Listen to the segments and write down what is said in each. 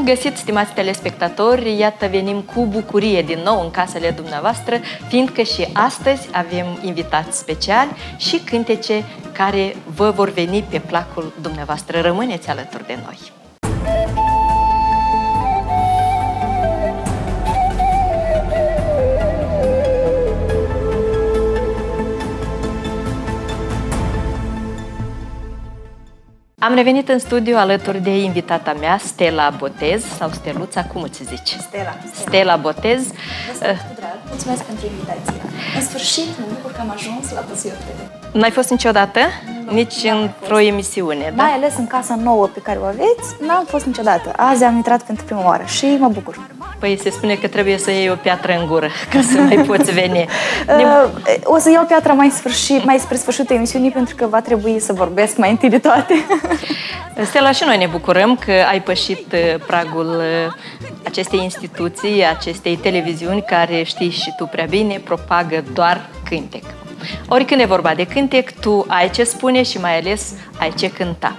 găsit, stimați telespectatori! Iată, venim cu bucurie din nou în casele dumneavoastră, fiindcă și astăzi avem invitați speciali și cântece care vă vor veni pe placul dumneavoastră. Rămâneți alături de noi! Am revenit în studio alături de invitata mea, Stella Botez, sau Steluța, cum îți zici? Stella Botez. Mulțumesc pentru invitație. În sfârșit, mă bucur că am ajuns la Busuioc TV. N-ai fost niciodată? Nici într-o emisiune, da? Mai ales în casa nouă pe care o aveți, n-am fost niciodată. Azi am intrat pentru prima oară și mă bucur. Păi se spune că trebuie să iei o piatră în gură ca să mai poți veni. O să iau piatra mai spre sfârșitul emisiunii, pentru că va trebui să vorbesc mai întâi de toate. Stella, și noi ne bucurăm că ai pășit pragul acestei instituții, acestei televiziuni care, știi și tu prea bine, propagă doar cântec. Oricând e vorba de cântec, tu ai ce spune și mai ales ai ce cânta.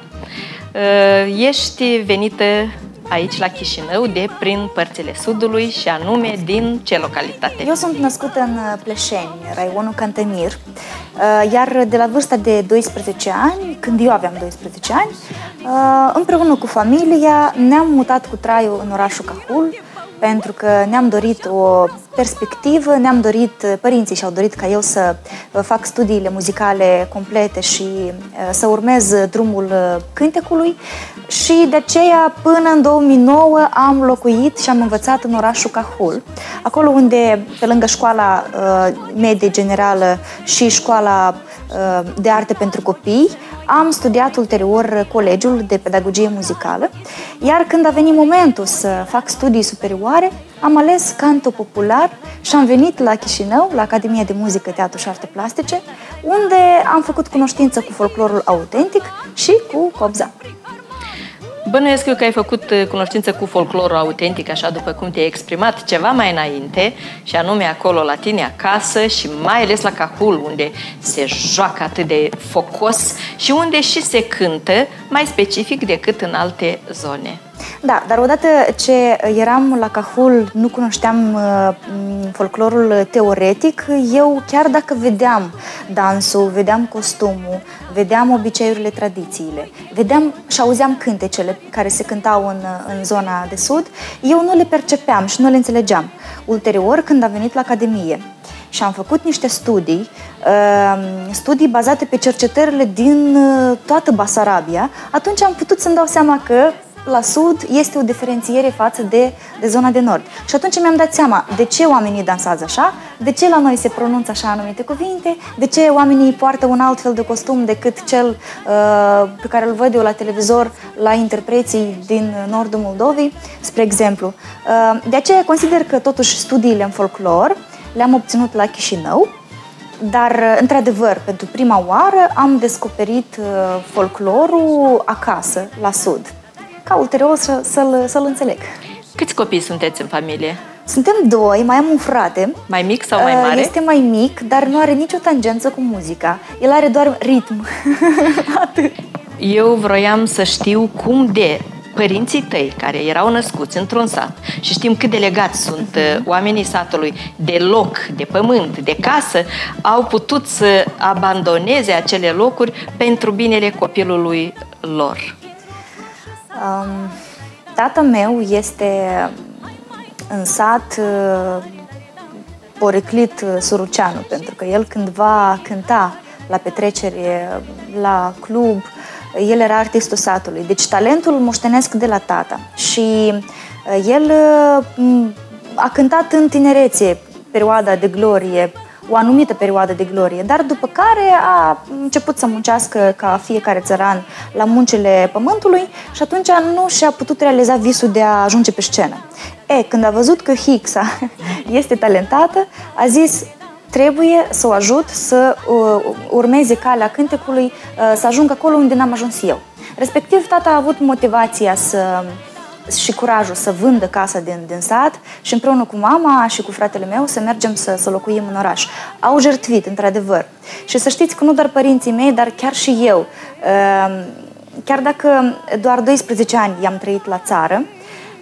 Ești venită aici la Chișinău de prin părțile Sudului și anume din ce localitate? Eu sunt născută în Pleșeni, raionul Cantemir, iar de la vârsta de 12 ani, când eu aveam 12 ani, împreună cu familia ne-am mutat cu traiul în orașul Cahul, pentru că ne-am dorit o perspectivă, părinții și-au dorit ca eu să fac studiile muzicale complete și să urmez drumul cântecului și de aceea până în 2009 am locuit și am învățat în orașul Cahul, acolo unde, pe lângă școala medie generală și școala de arte pentru copii, am studiat ulterior colegiul de pedagogie muzicală, iar când a venit momentul să fac studii superioare, am ales canto popular și am venit la Chișinău, la Academia de Muzică, Teatru și Arte Plastice, unde am făcut cunoștință cu folclorul autentic și cu Cobza. Bănuiesc eu că ai făcut cunoștință cu folclorul autentic, așa după cum te-ai exprimat ceva mai înainte, și anume acolo la tine acasă și mai ales la Cahul, unde se joacă atât de focos și unde și se cântă mai specific decât în alte zone. Da, dar odată ce eram la Cahul, nu cunoșteam folclorul teoretic. Eu, chiar dacă vedeam dansul, vedeam costumul, vedeam obiceiurile, tradițiile, vedeam și auzeam cântecele care se cântau în zona de sud, eu nu le percepeam și nu le înțelegeam. Ulterior, când am venit la Academie și am făcut niște studii bazate pe cercetările din toată Basarabia, atunci am putut să-mi dau seama că la sud este o diferențiere față de zona de nord. Și atunci mi-am dat seama de ce oamenii dansează așa, de ce la noi se pronunță așa anumite cuvinte, de ce oamenii poartă un alt fel de costum decât cel pe care îl văd eu la televizor la interpreții din nordul Moldovei, spre exemplu. De aceea consider că totuși studiile în folclor le-am obținut la Chișinău, dar, într-adevăr, pentru prima oară am descoperit folclorul acasă, la sud, ca ulterior să-l înțeleg. Câți copii sunteți în familie? Suntem doi, mai am un frate. Mai mic sau mai mare? Este mai mic, dar nu are nicio tangență cu muzica. El are doar ritm. Atât. Eu vroiam să știu cum de părinții tăi, care erau născuți într-un sat, și știm cât de legați sunt oamenii satului de loc, de pământ, de casă, au putut să abandoneze acele locuri pentru binele copilului lor. Tata meu este în sat poreclit Suruceanu, pentru că el cândva cânta la petrecere, la club, el era artistul satului. Deci talentul îl moștenesc de la tata și el a cântat în tinerețe, perioada de glorie, o anumită perioadă de glorie, dar după care a început să muncească ca fiecare țăran la muncile pământului și atunci nu și-a putut realiza visul de a ajunge pe scenă. Când a văzut că Hixa este talentată, a zis: trebuie să o ajut să urmeze calea cântecului, să ajungă acolo unde n-am ajuns eu. Respectiv, tata a avut motivația și curajul să vândă casa din sat și împreună cu mama și cu fratele meu să mergem să locuim în oraș. Au jertfit, într-adevăr. Și să știți că nu doar părinții mei, dar chiar și eu, chiar dacă doar 12 ani i-am trăit la țară,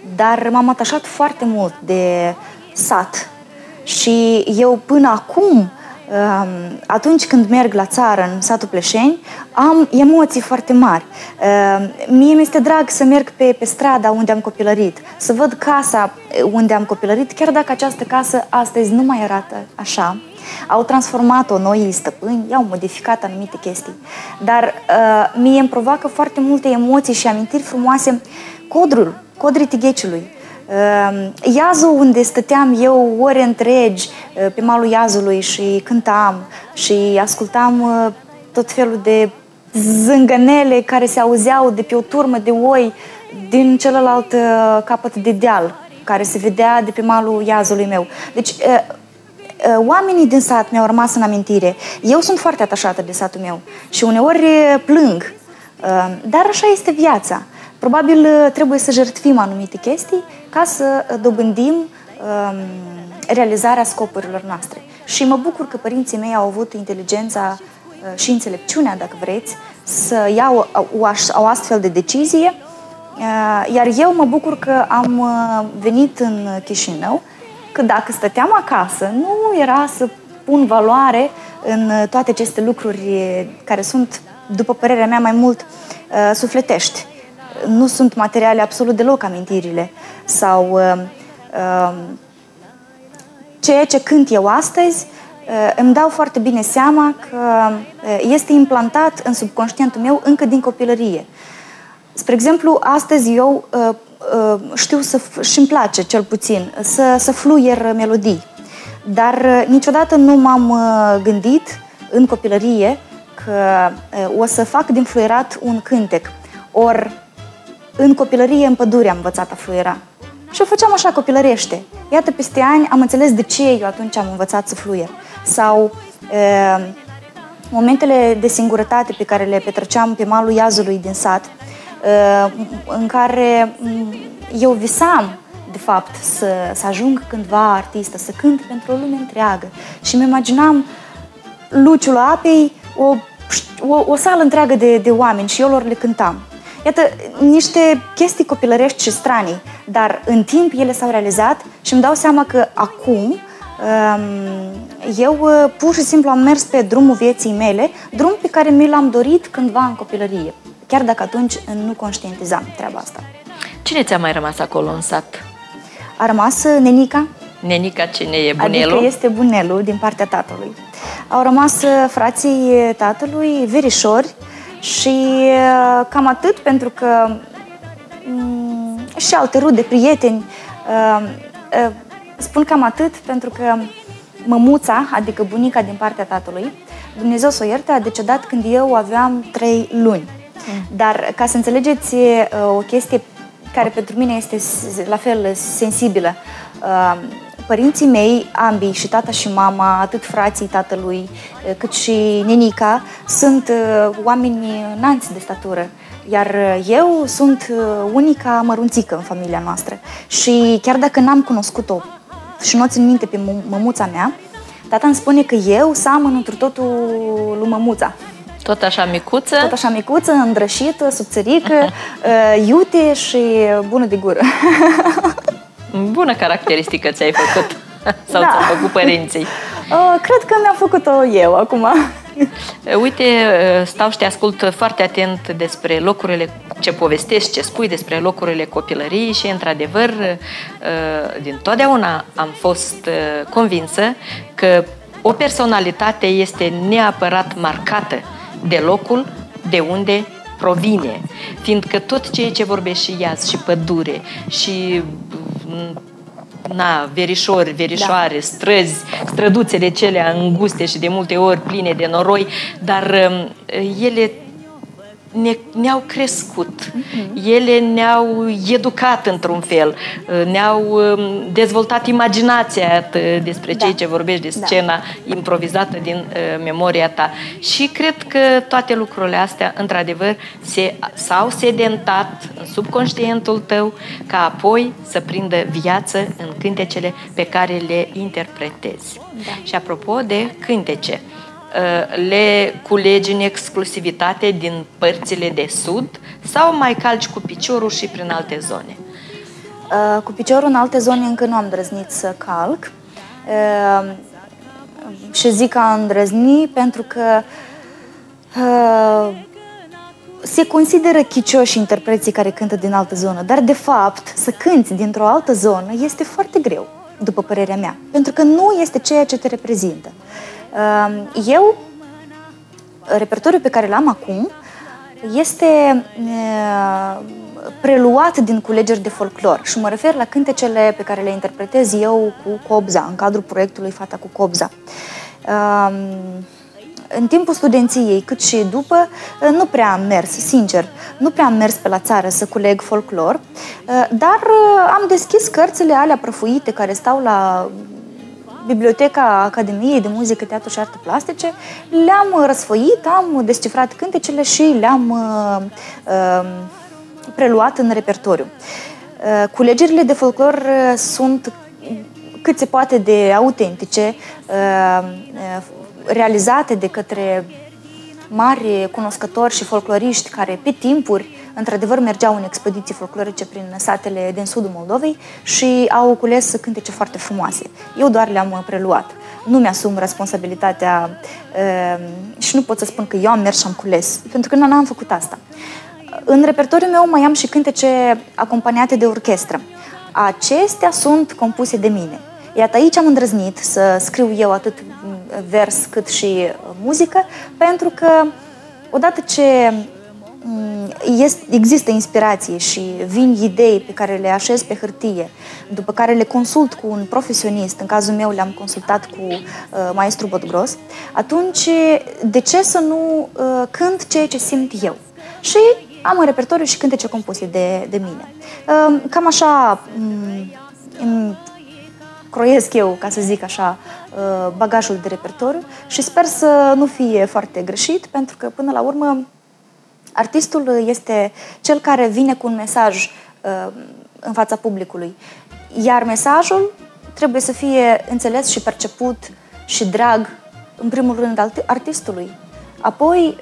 dar m-am atașat foarte mult de sat. Și eu până acum, atunci când merg la țară, în satul Pleșeni, am emoții foarte mari. Mie mi-este drag să merg pe strada unde am copilărit, să văd casa unde am copilărit, chiar dacă această casă astăzi nu mai arată așa. Au transformat-o noi stăpâni, i-au modificat anumite chestii. Dar mie îmi provoacă foarte multe emoții și amintiri frumoase codrii Tigheciului. Iazul unde stăteam eu ore întregi pe malul iazului și cântam și ascultam tot felul de zângănele care se auzeau de pe o turmă de oi din celălalt capăt de deal, care se vedea de pe malul iazului meu. Deci oamenii din sat mi-au rămas în amintire. Eu sunt foarte atașată de satul meu și uneori plâng, dar așa este viața. Probabil trebuie să jertfim anumite chestii ca să dobândim realizarea scopurilor noastre. Și mă bucur că părinții mei au avut inteligența și înțelepciunea, dacă vreți, să iau o astfel de decizie, iar eu mă bucur că am venit în Chișinău, că dacă stăteam acasă, nu era să pun valoare în toate aceste lucruri care sunt, după părerea mea, mai mult sufletești. Nu sunt materiale absolut deloc amintirile sau ceea ce cânt eu astăzi, îmi dau foarte bine seama că este implantat în subconștientul meu încă din copilărie. Spre exemplu, astăzi eu știu și îmi place cel puțin să fluier melodii, dar niciodată nu m-am gândit în copilărie că o să fac din fluierat un cântec. Ori în copilărie în pădure am învățat a fluiera și o făceam așa copilărește. Iată, peste ani am înțeles de ce eu atunci am învățat să fluier. Sau momentele de singurătate pe care le petreceam pe malul iazului din sat, în care eu visam, de fapt, să ajung cândva artistă, să cânt pentru o lume întreagă. Și mi imaginam luciul apei, o sală întreagă de oameni și eu lor le cântam. Iată, niște chestii copilărești și stranii, dar în timp ele s-au realizat și îmi dau seama că acum eu pur și simplu am mers pe drumul vieții mele, drum pe care mi l-am dorit cândva în copilărie, chiar dacă atunci nu conștientizam treaba asta. Cine ți-a mai rămas acolo în sat? A rămas nenica. Nenica cine e? Bunelul? Adică este bunelul din partea tatălui. Au rămas frații tatălui, verișori, și cam atât, pentru că și alte rude, prieteni. Spun cam atât pentru că mămuța, adică bunica din partea tatălui, Dumnezeu să o ierte, a decedat când eu aveam 3 luni. Dar ca să înțelegeți o chestie care pentru mine este la fel sensibilă, părinții mei, ambii, și tata și mama, atât frații tatălui, cât și nenica, sunt oameni înalți de statură. Iar eu sunt unica mărunțică în familia noastră. Și chiar dacă n-am cunoscut-o și nu o țin minte pe mămuța mea, tata îmi spune că eu seamăn întru totul lui mămuța. Tot așa micuță? Tot așa micuță, îndrășită, subțărică, iute și bună de gură. Bună caracteristică ți-ai făcut sau ți-au făcut părinții? Cred că mi-am făcut-o eu acum. Uite, stau și te ascult foarte atent despre locurile ce povestești, ce spui despre locurile copilăriei și, într-adevăr, din totdeauna am fost convinsă că o personalitate este neapărat marcată de locul de unde provine, fiindcă tot ceea ce vorbești și iaz, și pădure, și verișori, verișoare, străzi, străduțele celea înguste și de multe ori pline de noroi, dar ele ne-au crescut, ele ne-au educat într-un fel, ne-au dezvoltat imaginația despre ceea ce vorbești, de scena improvizată din memoria ta. Și cred că toate lucrurile astea, într-adevăr, s-au sedentat în subconștientul tău, ca apoi să prindă viață în cântecele pe care le interpretezi. Și apropo de cântece, le culegi în exclusivitate din părțile de sud sau mai calci cu piciorul și prin alte zone? Cu piciorul în alte zone încă nu am îndrăznit să calc. Și zic că am îndrăznit pentru că se consideră chicioși interpreții care cântă din altă zonă, dar de fapt să cânți dintr-o altă zonă este foarte greu, după părerea mea, pentru că nu este ceea ce te reprezintă. Eu, repertoriul pe care l-am acum este preluat din culegeri de folclor și mă refer la cântecele pe care le interpretez eu cu Cobza, în cadrul proiectului Fata cu Cobza. În timpul studenției, cât și după, nu prea am mers, sincer, nu prea am mers pe la țară să culeg folclor, dar am deschis cărțile alea prăfuite care stau la Biblioteca Academiei de Muzică, Teatru și Arte Plastice, le-am răsfoit, am descifrat cântecele și le-am preluat în repertoriu. Culegerile de folclor sunt cât se poate de autentice, realizate de către mari cunoscători și folcloriști care pe timpuri într-adevăr mergeau în expediții folclorice prin satele din sudul Moldovei și au cules cântece foarte frumoase. Eu doar le-am preluat. Nu mi-asum responsabilitatea și nu pot să spun că eu am mers și am cules, pentru că n-am făcut asta. În repertoriul meu mai am și cântece acompaniate de orchestră. Acestea sunt compuse de mine. Iată, aici am îndrăznit să scriu eu atât vers cât și muzică, pentru că odată ce există inspirație și vin idei pe care le așez pe hârtie, după care le consult cu un profesionist, în cazul meu le-am consultat cu maestru Botgros, atunci de ce să nu cânt ceea ce simt eu? Și am în repertoriu și cântece compuse de mine. Cam așa îmi croiesc eu, ca să zic așa, bagajul de repertoriu și sper să nu fie foarte greșit, pentru că până la urmă artistul este cel care vine cu un mesaj în fața publicului, iar mesajul trebuie să fie înțeles și perceput și drag, în primul rând, artistului, apoi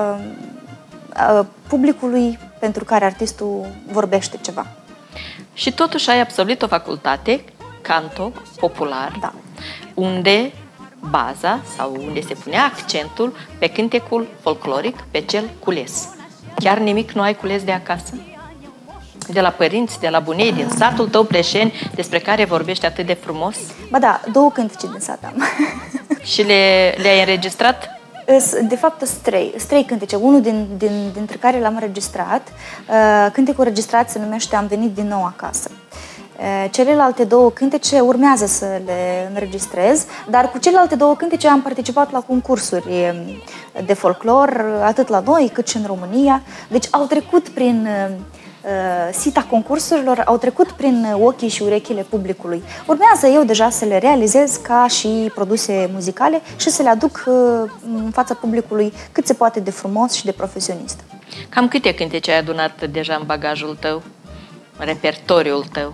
publicului pentru care artistul vorbește ceva. Și totuși ai absolvit o facultate, canto popular, da, unde baza sau unde se punea accentul pe cântecul folcloric, pe cel cules. Chiar nimic nu ai cules de acasă? De la părinți, de la bunei, din satul tău Pleșeni, despre care vorbești atât de frumos? Ba da, 2 cântece din sat am. Și le-ai înregistrat? De fapt, sunt 3 cântece, unul dintre care l-am înregistrat. Cântecul înregistrat se numește Am venit din nou acasă. Celelalte 2 cântece urmează să le înregistrez, dar cu celelalte 2 cântece am participat la concursuri de folclor, atât la noi cât și în România. Deci au trecut prin sita concursurilor, au trecut prin ochii și urechile publicului. Urmează eu deja să le realizez ca și produse muzicale și să le aduc în fața publicului cât se poate de frumos și de profesionist. Cam câte cântece ai adunat deja în bagajul tău, în repertoriul tău?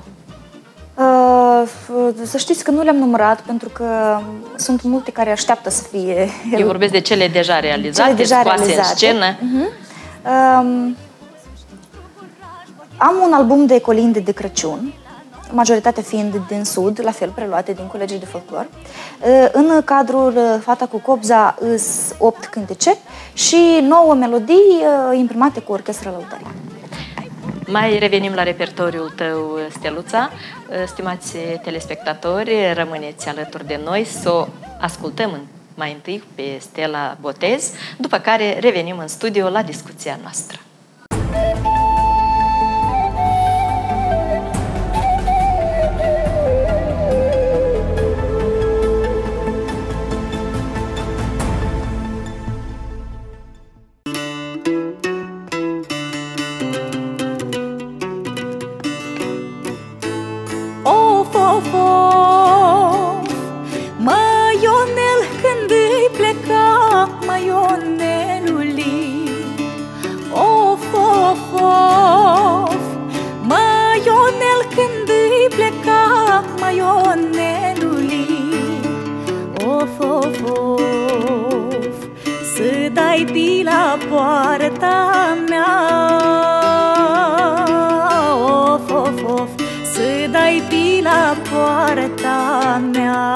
Să știți că nu le-am numărat, pentru că sunt multe care așteaptă să fie... Eu vorbesc de cele deja realizate, scoase în scenă. Am un album de colinde de Crăciun, majoritatea fiind din Sud, la fel preluate din colegii de folclor. În cadrul Fata cu Cobza îs 8 cântece și 9 melodii imprimate cu orchestră lăutare. Mai revenim la repertoriul tău, Steluța. Stimați telespectatori, rămâneți alături de noi să o ascultăm mai întâi pe Stella Botez, după care revenim în studio la discuția noastră. Maionel, când îi pleca maionelului, la poarta mea.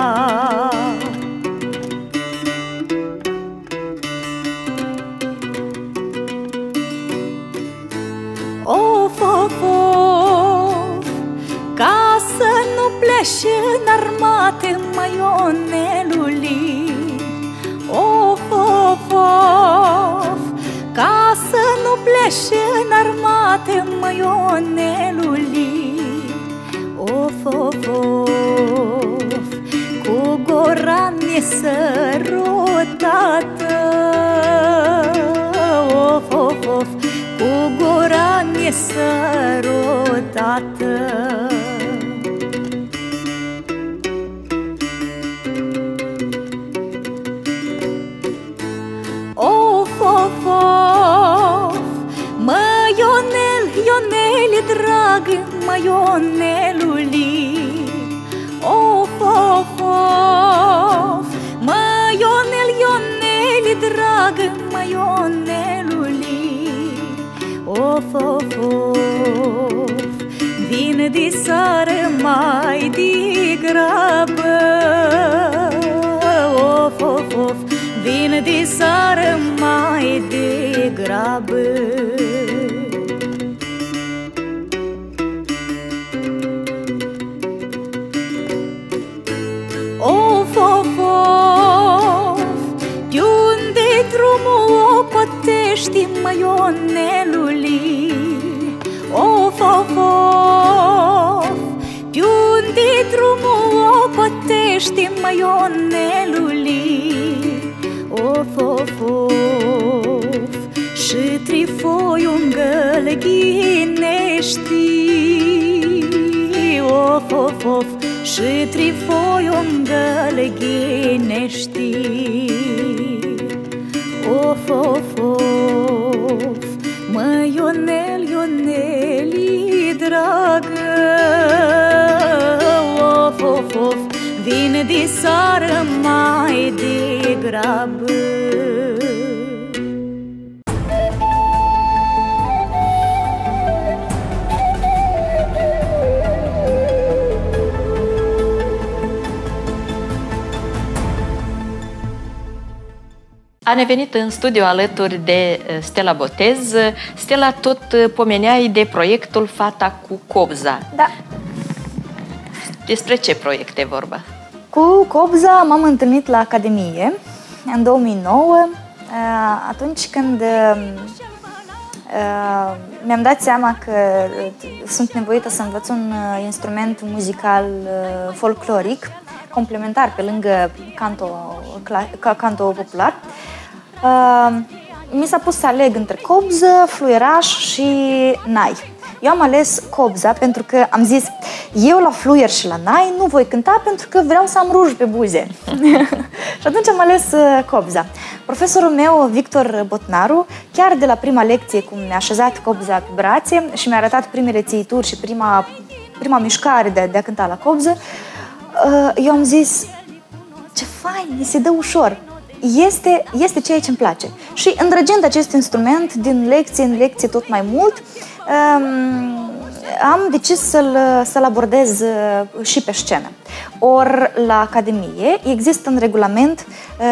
Of, of, of, ca să nu pleci în armate, maionelului. Of, of, of, ca să nu pleci în armate, maionelului. Of, of, of, cu gura nesărutată. Of, of, of, cu gura nesărutată. Of, of, of, mă, Ionel, Ioneli drag, mă, Ionelului. Of, of, of, mă, Ionel, Ioneli drag, mă, Ionelului. Of, of, of, vin de seară mai degrabă. Of, of, of, vin de seară mai degrabă. Of, of, of, de-unde drumul o cotești, mă, Ionelului. Of, of, of, de-unde drumul o cotești, mă, Ionelului. Of, of, of, și trifoiul îngălghinești. Of, of, of, și trifoiul îngălghinești. Of, of, of, mă, Ionel, Ioneli dragă. Of, of, of, vin de seară mai degrabă. Am venit în studio alături de Stella Botez. Stella, tot pomeneai de proiectul Fata cu Cobza. Da. Despre ce proiect e vorba? Cu Cobza m-am întâlnit la Academie în 2009, atunci când mi-am dat seama că sunt nevoită să învăț un instrument muzical folcloric, complementar pe lângă canto popular. Mi s-a pus să aleg între cobză, fluieraș și nai. Eu am ales cobza pentru că am zis, eu la fluier și la nai nu voi cânta pentru că vreau să am ruj pe buze. Și atunci am ales cobza. Profesorul meu, Victor Botnaru, chiar de la prima lecție, cum mi-a așezat cobza pe brațe și mi-a arătat primele țiituri și prima mișcare de a cânta la cobză, eu am zis, ce fain, mi se dă ușor. Este ceea ce îmi place. Și îndrăgind acest instrument din lecție în lecție tot mai mult, am decis să-l abordez și pe scenă. Ori la Academie există în regulament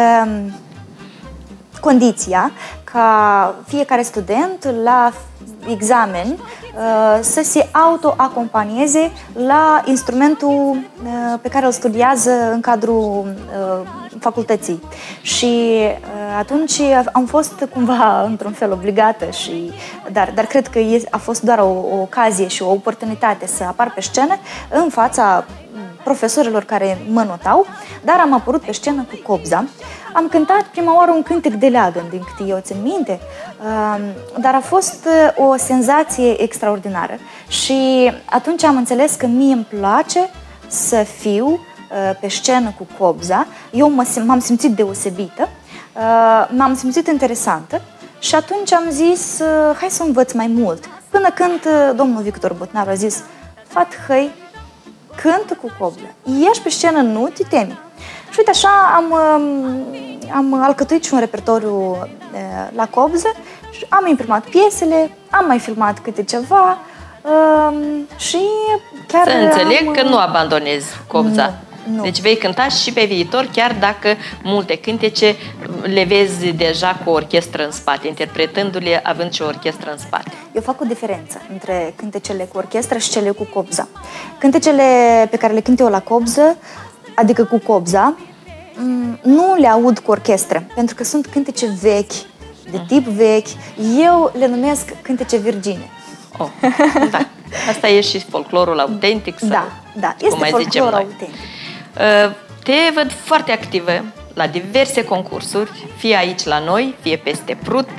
condiția ca fiecare student la examen să se auto-acompanieze la instrumentul pe care îl studiază în cadrul facultății. Și atunci am fost cumva într-un fel obligată, dar cred că a fost doar o ocazie și o oportunitate să apar pe scenă în fața profesorilor care mă notau, dar am apărut pe scenă cu cobza. Am cântat prima oară un cântec de leagăn, din câte eu țin minte, dar a fost o senzație extraordinară și atunci am înțeles că mie îmi place să fiu pe scenă cu cobza. Eu m-am simțit deosebită, m-am simțit interesantă și atunci am zis, hai să învăț mai mult. Până când domnul Victor Botnaru a zis, fat, hăi, cântă cu cobza, ieși pe scenă, nu te temi. Și uite așa am alcătuit și un repertoriu la cobză și am imprimat piesele, am mai filmat câte ceva și Chiar să înțeleg că nu abandonezi Cobza. Nu. Deci vei cânta și pe viitor, chiar dacă multe cântece le vezi deja cu o orchestră în spate, interpretându-le având și o orchestră în spate. Eu fac o diferență între cântecele cu orchestră și cele cu Cobza. Cântecele pe care le cânt eu la Cobză, adică cu Cobza, nu le aud cu orchestră, pentru că sunt cântece vechi, de tip vechi. Eu le numesc cântece virgine. Da. Asta e și folclorul autentic? Da, este folclorul autentic. Te văd foarte activă la diverse concursuri, fie aici la noi, fie peste Prut.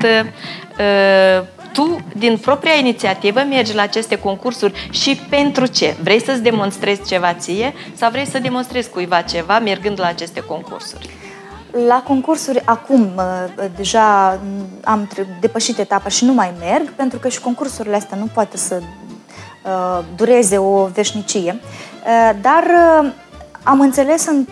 Tu, din propria inițiativă, mergi la aceste concursuri și pentru ce? Vrei să-ți demonstrezi ceva ție sau vrei să demonstrezi cuiva ceva mergând la aceste concursuri? La concursuri acum deja am depășit etapa și nu mai merg, pentru că și concursurile astea nu poate să dureze o veșnicie, dar am înțeles în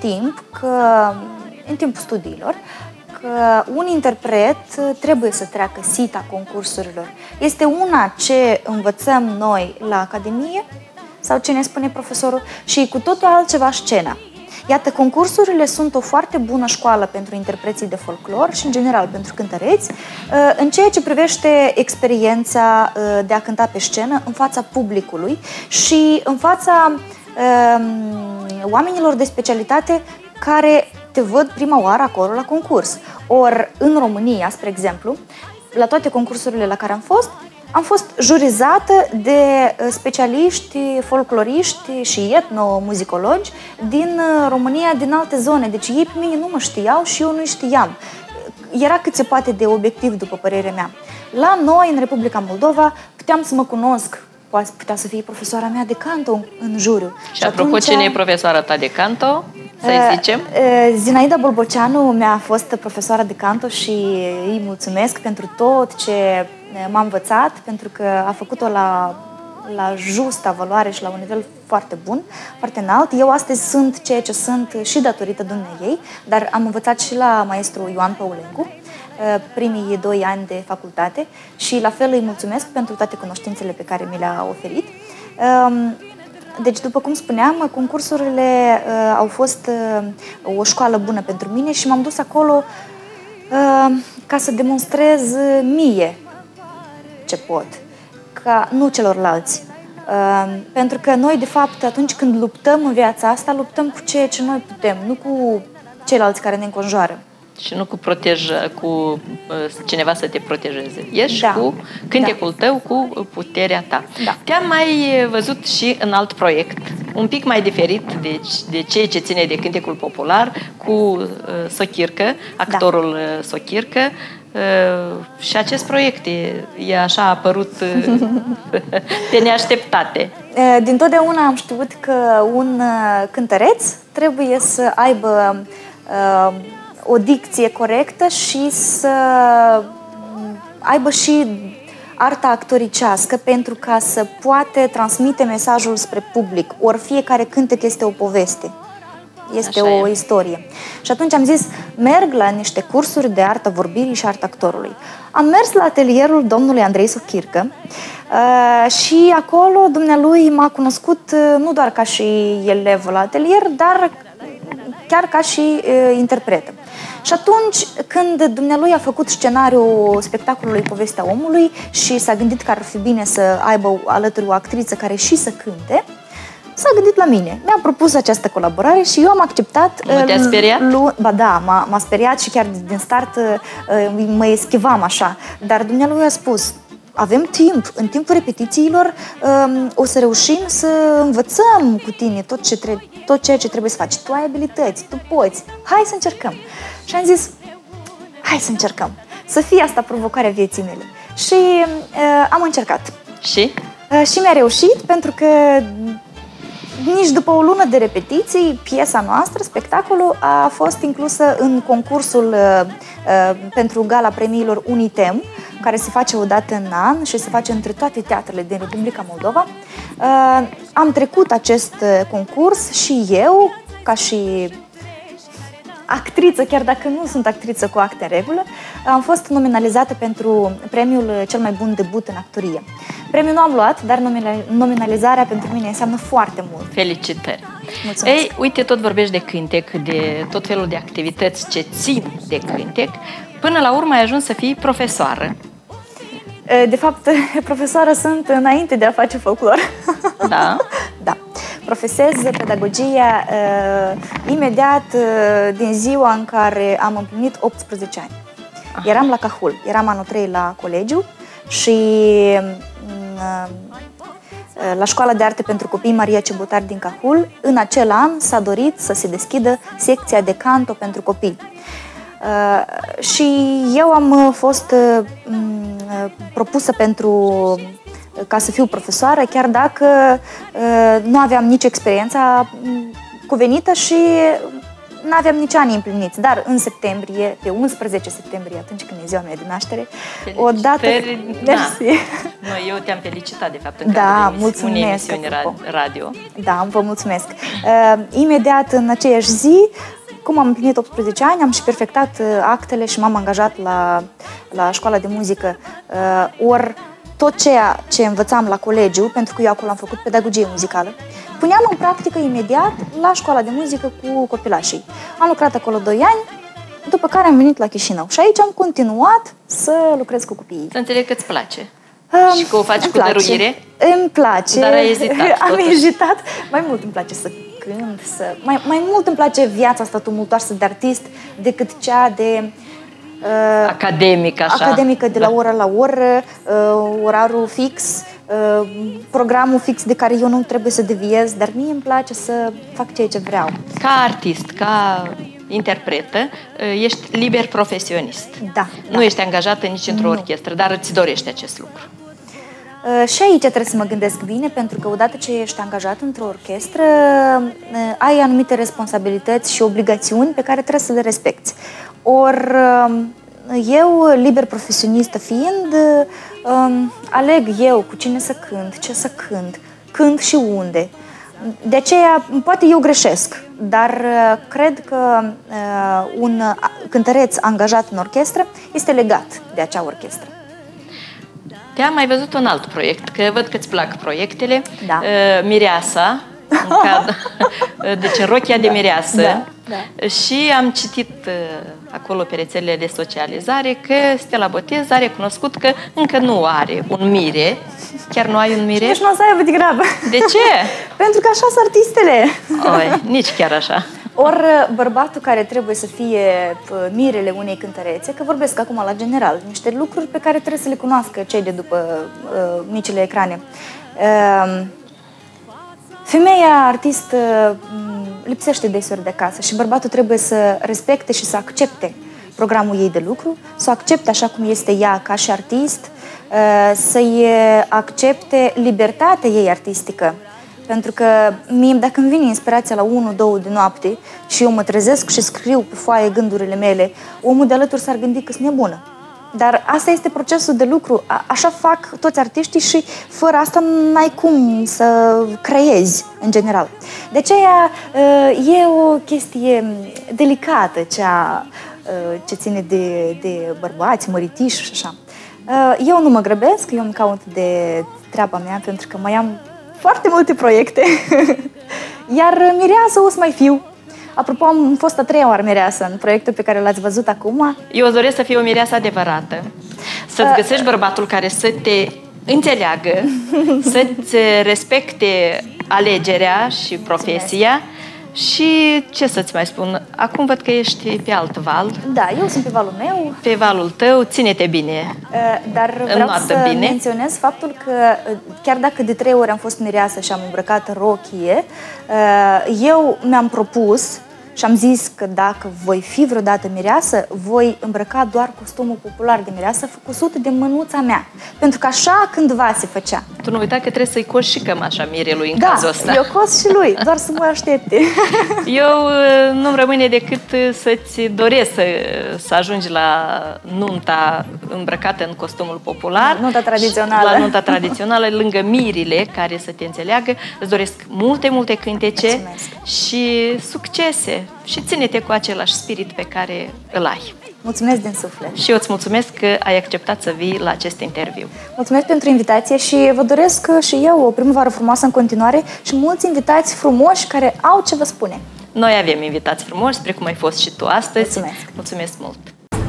timpul studiilor, că un interpret trebuie să treacă sita concursurilor. Este una ce învățăm noi la Academie sau ce ne spune profesorul și cu totul altceva scena. Iată, concursurile sunt o foarte bună școală pentru interpreții de folclor și, în general, pentru cântăreți, în ceea ce privește experiența de a cânta pe scenă în fața publicului și în fața oamenilor de specialitate care te văd prima oară acolo la concurs. Ori, în România, spre exemplu, la toate concursurile la care am fost jurizată de specialiști, folcloriști și etnomuzicologi din România, din alte zone. Deci ei pe mine nu mă știau și eu nu știam. Era cât se poate de obiectiv, după părerea mea. La noi, în Republica Moldova, puteam să mă cunosc. Putea să fie profesoara mea de canto în juriu. Și apropo, cine e profesoara ta de canto? Să-i zicem? Zinaida Bolboceanu mi-a fost profesoara de canto și îi mulțumesc pentru tot ce m-a învățat, pentru că a făcut-o la justa valoare și la un nivel foarte bun, foarte înalt. Eu astăzi sunt ceea ce sunt și datorită dumneiei, dar am învățat și la maestru Ioan Păulencu primii 2 ani de facultate și la fel îi mulțumesc pentru toate cunoștințele pe care mi le-a oferit. Deci, după cum spuneam, concursurile au fost o școală bună pentru mine și m-am dus acolo ca să demonstrez mie ce pot, ca nu celorlalți. Pentru că noi, de fapt, atunci când luptăm în viața asta, luptăm cu ceea ce noi putem, nu cu ceilalți care ne înconjoară. Și nu cu cineva să te protejeze. Ești cu cântecul tău, cu puterea ta. Da. Te-am mai văzut și în alt proiect, un pic mai diferit de ceea ce ține de cântecul popular, cu Sochircă, actorul Sochircă. Și acest proiect e așa apărut de neașteptate. Dintotdeauna am știut că un cântăreț trebuie să aibă o dicție corectă și să aibă și arta actoricească pentru ca să poate transmite mesajul spre public. Ori fiecare cântec este o poveste, este o istorie. Și atunci am zis, merg la niște cursuri de arta vorbirii și arta actorului. Am mers la atelierul domnului Andrei Sochircă și acolo dumnealui m-a cunoscut nu doar ca și elev la atelier, dar chiar ca și interpretă. Și atunci, când dumnealui a făcut scenariul spectacolului Povestea omului și s-a gândit că ar fi bine să aibă alături o actriță care și să cânte, s-a gândit la mine. Mi-a propus această colaborare și eu am acceptat. Nu te-a speriat? Ba da, m-a speriat și chiar din start mă eschivam așa. Dar dumnealui a spus, avem timp, în timpul repetițiilor o să reușim să învățăm cu tine tot ceea ce trebuie să faci. Tu ai abilități, tu poți, hai să încercăm. Și am zis, hai să încercăm, să fie asta provocarea vieții mele. Și am încercat. Și? Și mi-a reușit, pentru că nici după o lună de repetiții, piesa noastră, spectacolul, a fost inclusă în concursul pentru gala premiilor Unitem, care se face o dată în an și se face între toate teatrele din Republica Moldova. Am trecut acest concurs și eu, ca și actriță, chiar dacă nu sunt actriță cu acte în regulă, am fost nominalizată pentru premiul cel mai bun debut în actorie. Premiul nu am luat, dar nominalizarea pentru mine înseamnă foarte mult. Felicitări! Mulțumesc! Ei, uite, tot vorbești de cântec, de tot felul de activități ce țin de cântec. Până la urmă ai ajuns să fii profesoară. De fapt, profesoară sunt înainte de a face folclor. Da? Da. Profesez pedagogia imediat din ziua în care am împlinit 18 ani. Eram la Cahul, eram anul 3 la colegiu și la Școala de Arte pentru Copii Maria Cibutar din Cahul, în acel an s-a dorit să se deschidă secția de canto pentru copii. Și eu am fost propusă ca să fiu profesoară, chiar dacă nu aveam nici experiența cuvenită și nu aveam nici ani împliniți. Dar în septembrie, pe 11 septembrie, atunci când e ziua mea de naștere, odată... Mersi! Eu te-am felicitat, de fapt, în cadrul unei emisiuni radio. Da, vă mulțumesc! Imediat în aceeași zi, cum am împlinit 18 ani, am și perfectat actele și m-am angajat la școala de muzică. Ori tot ceea ce învățam la colegiu, pentru că eu acolo am făcut pedagogie muzicală, puneam în practică imediat la școala de muzică cu copilașii. Am lucrat acolo 2 ani, după care am venit la Chișinău și aici am continuat să lucrez cu copiii. Să înțeleg că îți place. Și că o faci cu dăruire. Îmi place. Dar ai ezitat. Am ezitat. Mai mult îmi place să cânt, mai mult îmi place viața asta tumultoasă de artist decât cea de academică de la oră la oră, orarul fix, programul fix de care eu nu trebuie să deviez, dar mie îmi place să fac ceea ce vreau. Ca artist, ca interpretă, ești liber profesionist. Da. Nu ești angajată nici într-o orchestră, dar îți dorești acest lucru. Și aici trebuie să mă gândesc bine, pentru că odată ce ești angajat într-o orchestră, ai anumite responsabilități și obligațiuni pe care trebuie să le respecti. Ori eu, liber profesionistă fiind, aleg eu cu cine să cânt, ce să cânt și unde. De aceea, poate eu greșesc, dar cred că un cântăreț angajat în orchestră este legat de acea orchestră. Te-am mai văzut un alt proiect, că văd că îți plac proiectele. Da. Mireasa, deci în rochia de mireasă. Da, da. Și am citit acolo pe rețelele de socializare că Stella Botez a recunoscut că încă nu are un mire. Chiar nu ai un mire? Deci nu o să aibă degrabă. De ce? Pentru că așa sunt artistele. Nici chiar așa. Ori bărbatul care trebuie să fie mirele unei cântărețe, că vorbesc acum la general, niște lucruri pe care trebuie să le cunoască cei de după micile ecrane. Femeia artist lipsește deseori de acasă și bărbatul trebuie să respecte și să accepte programul ei de lucru, să o accepte așa cum este ea ca și artist, să-i accepte libertatea ei artistică. Pentru că mie, dacă îmi vine inspirația la 1-2 de noapte și eu mă trezesc și scriu pe foaie gândurile mele, omul de alături s-ar gândi că sunt nebună. Dar asta este procesul de lucru, așa fac toți artiștii și fără asta n-ai cum să creezi în general. De aceea e o chestie delicată cea ce ține de bărbați, măritiși și așa. Eu nu mă grăbesc, eu îmi caut de treaba mea pentru că mai am foarte multe proiecte, iar mireasă o să mai fiu. Apropo, am fost a 3-a oară mireasă în proiectul pe care l-ați văzut acum. Eu îți doresc să fii o mireasă adevărată, să-ți găsești bărbatul care să te înțeleagă, să-ți respecte alegerea și profesia. Și ce să-ți mai spun? Acum văd că ești pe alt val. Da, eu sunt pe valul meu. Pe valul tău, ține-te bine. Dar vreau să menționez faptul că chiar dacă de 3 ori am fost mireasă și am îmbrăcat rochie, eu mi-am propus și am zis că dacă voi fi vreodată mireasă, voi îmbrăca doar costumul popular de mireasă făcut de mânuța mea. Pentru că așa cândva se făcea. Tu nu uita că trebuie să-i coși și cămașa mirelui în cazul ăsta. Da, eu cos și lui, doar să mă aștepte. Eu nu-mi rămâne decât să-ți doresc să ajungi la nunta îmbrăcată în costumul popular. Nunta tradițională. La nunta tradițională, lângă mirile care să te înțeleagă. Îți doresc multe cântece. Mulțumesc. Și succese. și ține-te cu același spirit pe care îl ai. Mulțumesc din suflet. Și eu îți mulțumesc că ai acceptat să vii la acest interviu. Mulțumesc pentru invitație și vă doresc și eu o primăvară frumoasă în continuare și mulți invitați frumoși care au ce vă spune. Noi avem invitați frumoși, precum ai fost și tu astăzi. Mulțumesc. Mulțumesc mult!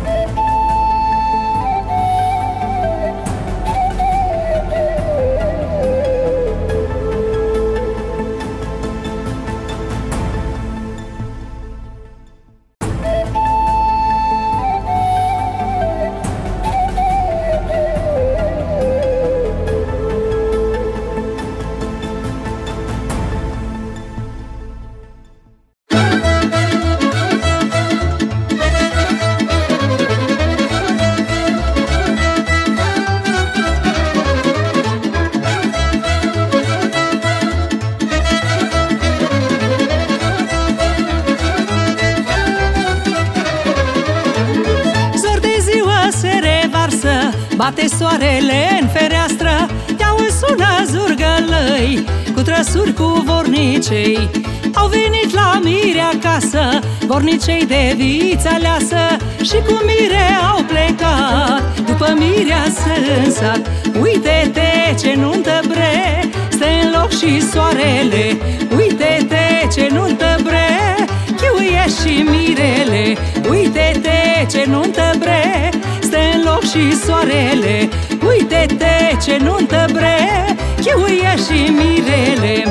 Bate soarele în fereastră, te-au sună zurgălăi, cu trăsuri cu vornicei. Au venit la mire acasă, vornicei de viță aleasă, și cu mire au plecat, după mireasă în sat. Uite-te ce nuntă bre, stă în loc și soarele. Uite-te ce nuntă bre, chiuie și mirele. Uite-te ce nuntă bre, stă în loc și soarele. Uite-te ce nuntă bre, chiuie și mirele.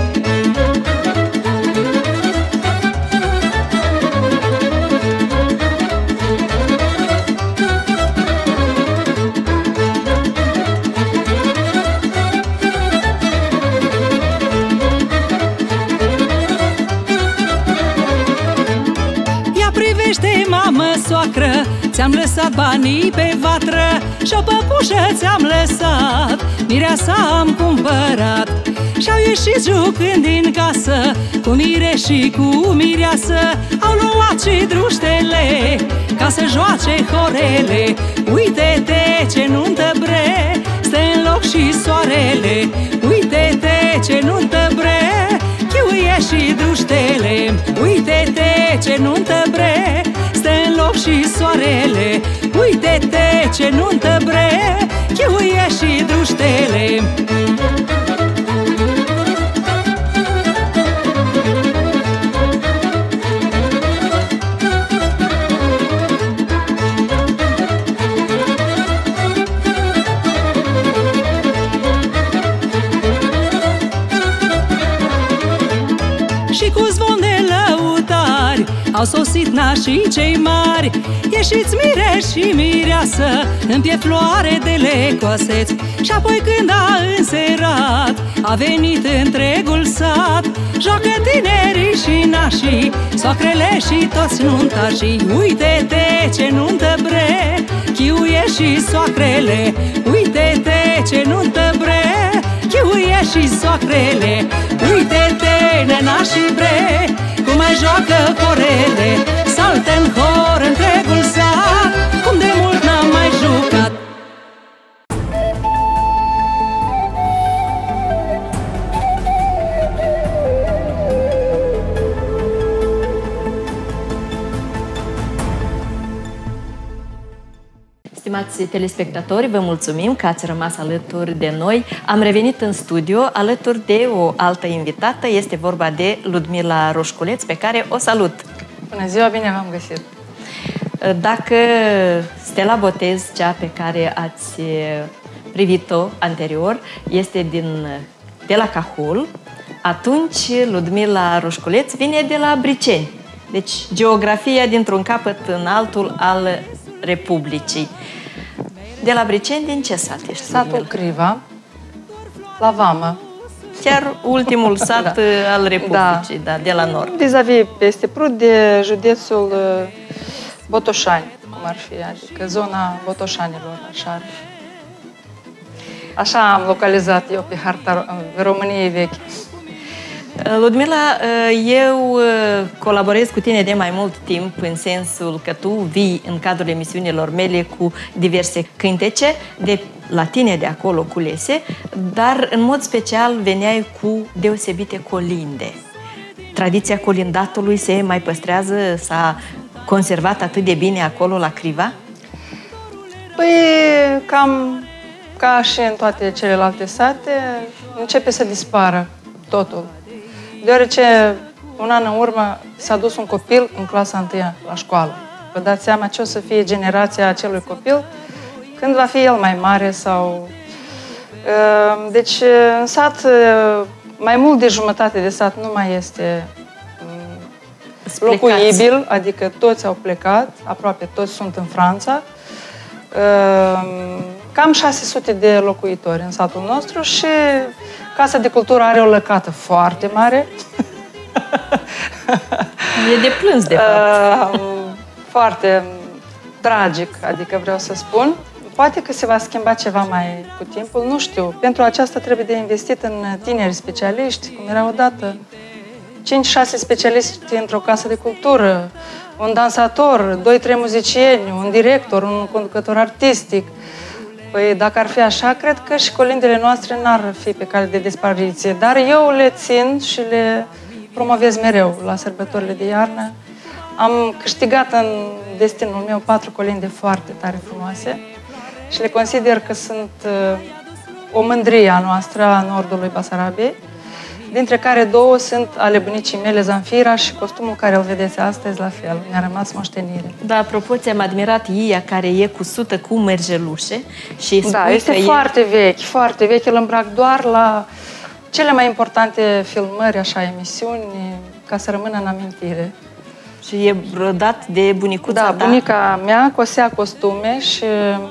Soacră, ți-am lăsat banii pe vatră și o păpușă ți-am lăsat, mireasa am cumpărat. Și-au ieșit jucând din casă, cu mire și cu mireasă. Au luat și druștele, ca să joace horele. Uite-te ce nuntă bre, stă în loc și soarele. Uite-te ce nuntă bre, chiuie și druștele. Uite-te ce nuntă bre, stă în loc și soarele. Uite-te ce nuntă bre, chiuie și druștele. Și cu zvon de lăutari au sosit nașii cei mari. Ieșiți mire și mireasă, în piept floare de lecoaseți. Și apoi când a înserat, a venit întregul sat. Joacă tinerii și nașii, soacrele și toți nuntașii. Uite-te ce nuntă bre, chiuie și soacrele. Uite-te ce nuntă bre, chiuie și soacrele. Uite-te nenașii bre, cum mai joacă corele. Saltă în hor întregul sat, cum de mult n-am mai jucat. Stimați telespectatori, vă mulțumim că ați rămas alături de noi. Am revenit în studio alături de o altă invitată. Este vorba de Ludmila Roșculeț, pe care o salut. Bună ziua, bine v-am găsit! Dacă Stella Botez, cea pe care ați privit-o anterior, este de la Cahul, atunci Ludmila Roșculeț vine de la Briceni. Deci geografia dintr-un capăt în altul al Republicii. De la Briceni, din ce sat ești? Satul Criva, la Vamă. Chiar ultimul sat al Republicii, da, de la nord. Vis-a-vis peste Prut de județul Botoșani, cum ar fi, adică zona Botoșanilor, așa. Așa am localizat eu pe harta României vechi. Ludmila, eu colaborez cu tine de mai mult timp, în sensul că tu vii în cadrul emisiunilor mele cu diverse cântece de la tine de acolo culese, dar în mod special veneai cu deosebite colinde. tradiția colindatului se mai păstrează, s-a conservat atât de bine acolo la Criva? Păi, cam ca și în toate celelalte sate, începe să dispară totul. Deoarece un an în urmă s-a dus un copil în clasa 1 la școală. Vă dați seama ce o să fie generația acelui copil când va fi el mai mare sau... Deci, în sat, mai mult de jumătate de sat nu mai este locuibil, adică toți au plecat, aproape toți sunt în Franța. Cam 600 de locuitori în satul nostru și Casa de Cultură are o lăcată foarte mare. E de plâns, de fapt. Foarte tragic, adică vreau să spun. Poate că se va schimba ceva mai cu timpul, nu știu. Pentru aceasta trebuie de investit în tineri specialiști, cum era odată. 5-6 specialiști într-o casă de cultură, un dansator, 2-3 muzicieni, un director, un conducător artistic. Păi dacă ar fi așa, cred că și colindele noastre n-ar fi pe cale de dispariție. Dar eu le țin și le promovez mereu la sărbătorile de iarnă. Am câștigat în destinul meu 4 colinde foarte tare frumoase și le consider că sunt o mândrie a noastră, a nordului Basarabiei, dintre care 2 sunt ale bunicii mele, Zanfira, și costumul care îl vedeți astăzi la fel. Mi-a rămas moștenire. Da, apropo, ți-am admirat Ia, care e cusută cu mergelușe. Și da, este foarte vechi, foarte vechi. Îl îmbrac doar la cele mai importante filmări, așa, emisiuni, ca să rămână în amintire. Și e brodat de bunicuța ta? Da, bunica mea cosea costume și...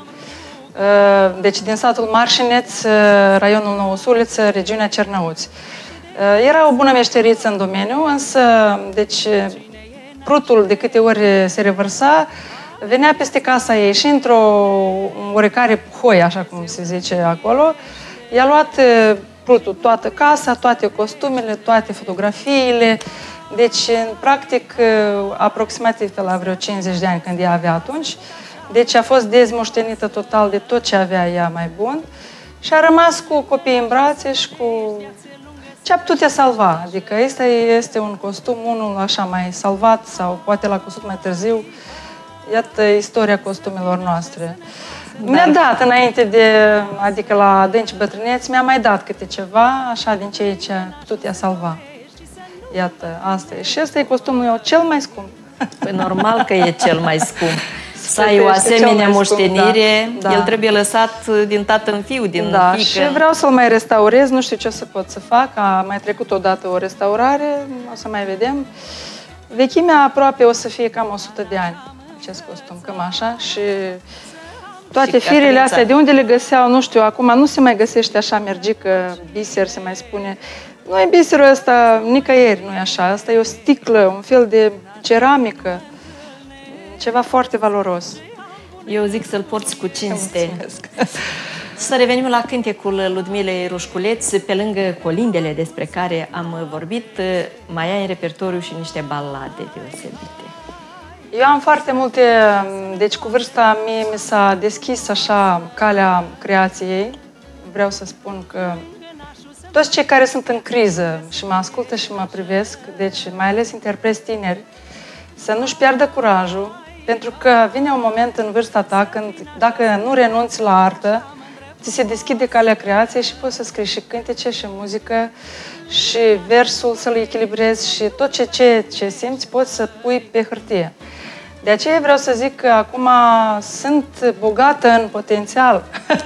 Deci din satul Marșineț, raionul Nousuliță, regiunea Cernăuți. Era o bună meșteriță în domeniu, însă, deci, prutul de câte ori se revărsa, venea peste casa ei și într-o oarecare hoi, așa cum se zice acolo, i-a luat prutul toată casa, toate costumele, toate fotografiile. Deci, în practic, aproximativ pe la vreo 50 de ani când ea avea atunci, deci a fost dezmoștenită total de tot ce avea ea mai bun și a rămas cu copiii în brațe și cu ce a putut ea salva. Adică ăsta este un costum, unul așa mai salvat sau poate l-a cusut mai târziu. Iată istoria costumelor noastre. Da. Mi-a dat înainte de, adică la adânci bătrâneți, mi-a mai dat câte ceva, așa din ceea ce a putut ea salva. Iată, asta e. Și ăsta e costumul meu cel mai scump. Păi normal că e cel mai scump. Să ai o asemenea moștenire, da. El trebuie lăsat din tată în fiu, din fiică. Și vreau să-l mai restaurez, nu știu ce o să pot să fac, a mai trecut odată o restaurare, o să mai vedem. Vechimea aproape o să fie cam 100 de ani, acest costum, cam așa, și toate firele astea, de unde le găseau, nu știu, acum nu se mai găsește așa mergică, biser se mai spune. Nu e biserul ăsta nicăieri, nu e așa, asta e o sticlă, un fel de ceramică. Ceva foarte valoros. Eu zic să-l porți cu cinste. Să revenim la cântecul Ludmilei Rușculeț. Pe lângă colindele despre care am vorbit, mai ai în repertoriu și niște balade deosebite. Eu am foarte multe... Deci cu vârsta mie mi s-a deschis așa calea creației. Vreau să spun că toți cei care sunt în criză și mă ascultă și mă privesc, deci mai ales interpreți tineri, să nu-și piardă curajul, pentru că vine un moment în vârsta ta când, dacă nu renunți la artă, ți se deschide calea creației și poți să scrii și cântece și muzică și versul să-l echilibrezi și tot ce simți poți să pui pe hârtie. De aceea vreau să zic că acum sunt bogată în potențial.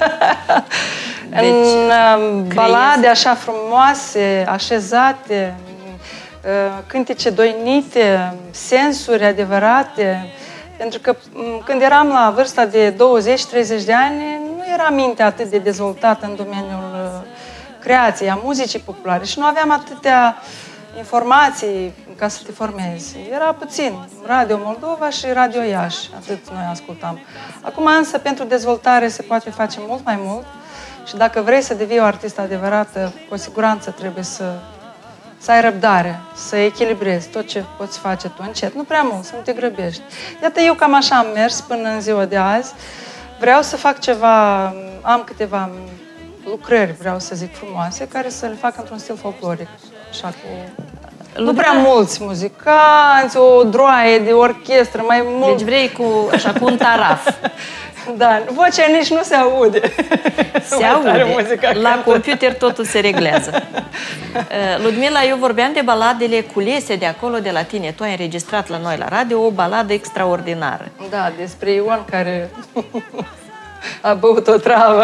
Deci, în balade așa frumoase, așezate, cântece doinite, sensuri adevărate. Pentru că când eram la vârsta de 20-30 de ani, nu era mintea atât de dezvoltată în domeniul creației, a muzicii populare și nu aveam atâtea informații ca să te formezi. Era puțin. Radio Moldova și Radio Iași, atât noi ascultam. Acum însă, pentru dezvoltare se poate face mult mai mult și dacă vrei să devii o artistă adevărată, cu siguranță trebuie să ai răbdare, să echilibrezi tot ce poți face tu încet, nu prea mult, să nu te grăbești. Iată, eu cam așa am mers până în ziua de azi. Vreau să fac ceva, am câteva lucrări, vreau să zic, frumoase, care să le fac într-un stil folcloric. Așa cu... Nu prea mulți muzicanți, o droaie de orchestră, mai mult. Deci vrei cu un taraf. Da, vocea nici nu se aude. Se aude. La computer totul se reglează. Ludmila, eu vorbeam de baladele culese de acolo, de la tine. Tu ai înregistrat la noi la radio o baladă extraordinară. Da, despre Ion care a băut o travă.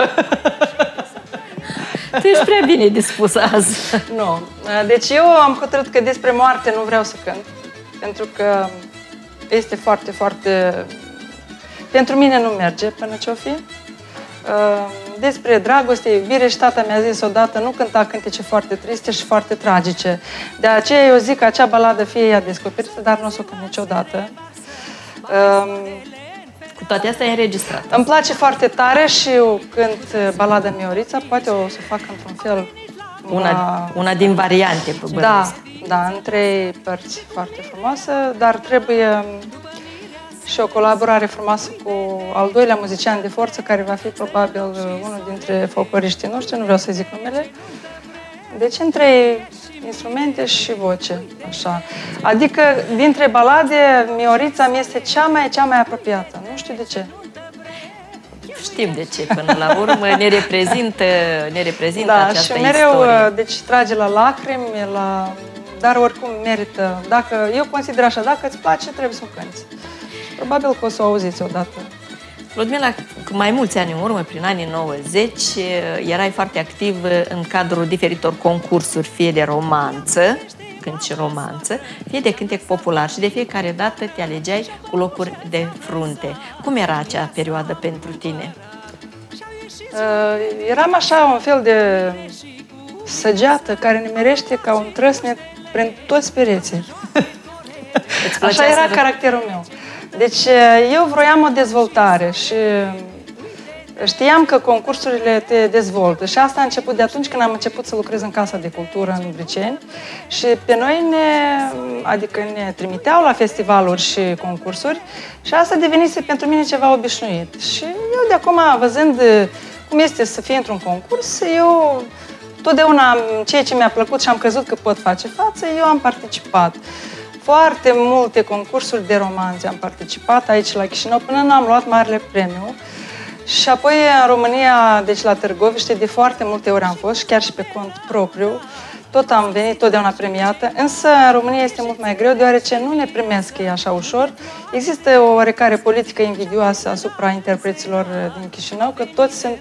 Tu ești prea bine dispusă azi. Nu. Deci eu am hotărât că despre moarte nu vreau să cânt. Pentru că este foarte, foarte... Pentru mine nu merge până ce-o fi. Despre dragoste, iubire și tata mi-a zis odată, nu cânta cântece foarte triste și foarte tragice. De aceea eu zic că acea baladă fie ea descoperită, dar nu o să o cânt niciodată. Cu toate astea e înregistrat. Îmi place foarte tare și eu cânt balada Miorița, poate o să fac într-un fel... Una din variante, da, da, în 3 părți foarte frumoasă, dar trebuie și o colaborare frumoasă cu al doilea muzician de forță, care va fi probabil unul dintre folcloriștii noștri, nu vreau să zic numele. Deci în 3 instrumente și voce, așa. Adică, dintre balade, Miorița mi este cea mai apropiată. Nu știu de ce. Știm de ce, până la urmă ne reprezintă da, această și mereu, istorie. Deci trage la lacrimi, dar oricum merită. Dacă eu consider așa, dacă îți place, trebuie să o cânti. Probabil că o să o auziți odată. Ludmila, cu mai mulți ani în urmă, prin anii 90, erai foarte activ în cadrul diferitor concursuri, fie de romanță, cânt și romanță, fie de cântec popular și de fiecare dată te alegeai cu locuri de frunte. Cum era acea perioadă pentru tine? Eram așa un fel de săgeată care nimerește ca un trăsnet prin toți pereții. Așa era caracterul meu. Deci eu vroiam o dezvoltare și știam că concursurile te dezvoltă și asta a început de atunci când am început să lucrez în Casa de Cultură în Briceni și pe noi ne trimiteau la festivaluri și concursuri și asta devenise pentru mine ceva obișnuit. Și eu de acum, văzând cum este să fie într-un concurs, eu totdeauna ceea ce mi-a plăcut și am crezut că pot face față, eu am participat. Foarte multe concursuri de romanțe am participat aici la Chișinău până n-am luat marele premiu. Și apoi în România, deci la Târgoviște, de foarte multe ori am fost și chiar și pe cont propriu. Tot am venit totdeauna premiată, însă în România este mult mai greu, deoarece nu ne primesc ei așa ușor. Există o oarecare politică invidioasă asupra interpreților din Chișinău, că toți sunt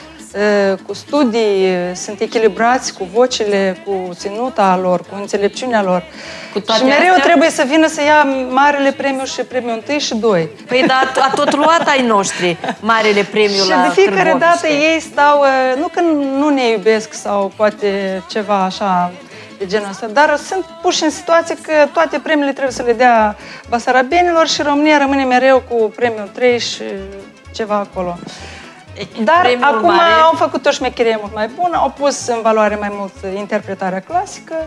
cu studii, sunt echilibrați cu vocile, cu ținuta lor, cu înțelepciunea lor. Și mereu trebuie să vină să ia marele premiu și premiul 1 și 2. Păi da, a tot luat ai noștri marele premiu la Și de fiecare dată ei stau, nu că nu ne iubesc sau poate ceva așa de genul ăsta, dar sunt puși în situație că toate premiile trebuie să le dea basarabenilor și România rămâne mereu cu premiul 3 și ceva acolo. Dar acum au făcut o șmecherie mult mai bună, au pus în valoare mai mult interpretarea clasică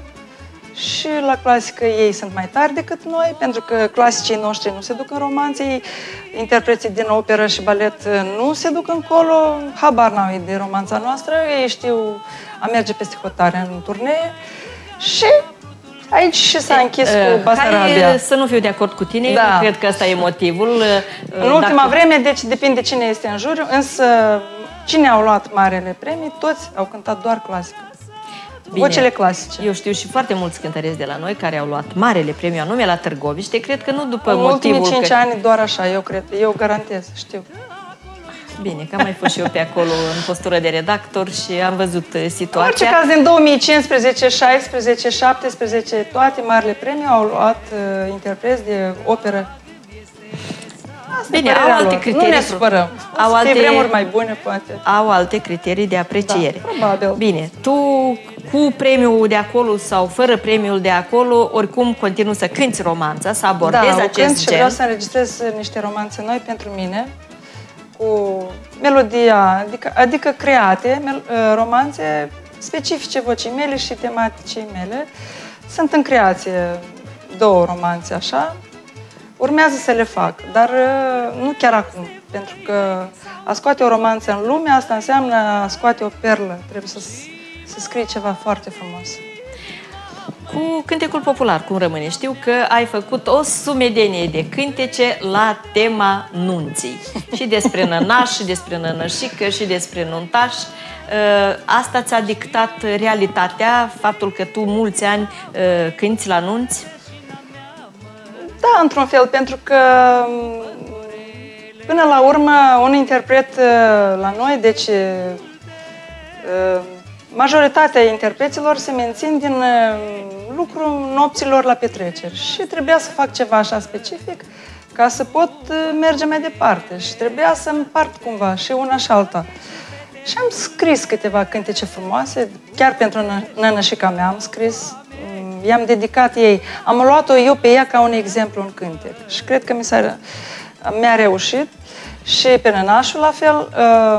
și la clasică ei sunt mai tari decât noi, pentru că clasicii noștri nu se duc în romanțe, interpreții din operă și balet nu se duc încolo, habar n-au ei de romanța noastră, ei știu a merge peste hotare în turnee și aici și s-a închis cu Basarabia. Hai să nu fiu de acord cu tine, da. Nu cred că ăsta e motivul. În ultima vreme, deci depinde cine este în juriu, însă cine au luat marele premii, toți au cântat doar clasică. Bine, vocele clasice. Eu știu și foarte mulți cântăreți de la noi care au luat marele premiu anume la Târgoviște, cred că nu după în motivul ultimii 5 ani doar așa, eu cred, eu garantez, știu. Bine, că am mai fost și eu pe acolo în postură de redactor și am văzut situația. În orice caz, din 2015, 16, 17, toate marile premii au luat interpreți de operă. Asta bine, au alte criterii. Nu ne supărăm. Au alte vremuri mai bune, poate. Au alte criterii de apreciere. Da, probabil. Bine, tu cu premiul de acolo sau fără premiul de acolo, oricum continui să cânti romanța, să abordezi acest gen. Și vreau să înregistrez niște romanțe noi pentru mine, cu melodia, adică create, romanțe specifice vocii mele și tematicii mele. Sunt în creație 2 romanțe așa. Urmează să le fac, dar nu chiar acum, pentru că a scoate o romanță în lume, asta înseamnă a scoate o perlă. Trebuie să scrii ceva foarte frumos. Cu cântecul popular, cum rămâne? Știu că ai făcut o sumedenie de cântece la tema nunții. Și despre nănaș, și despre nănășică, și despre nuntaș. Asta ți-a dictat realitatea, faptul că tu mulți ani cânti la nunți? Da, într-un fel, pentru că până la urmă un interpret la noi, deci majoritatea interpreților se mențin din lucrul nopților la petreceri și trebuia să fac ceva așa specific ca să pot merge mai departe și trebuia să împart cumva și una și alta. Și am scris câteva cântece frumoase, chiar pentru nănășica mea am scris, i-am dedicat ei. Am luat-o eu pe ea ca un exemplu în cântec și cred că mi-a reușit și pe nănașul la fel.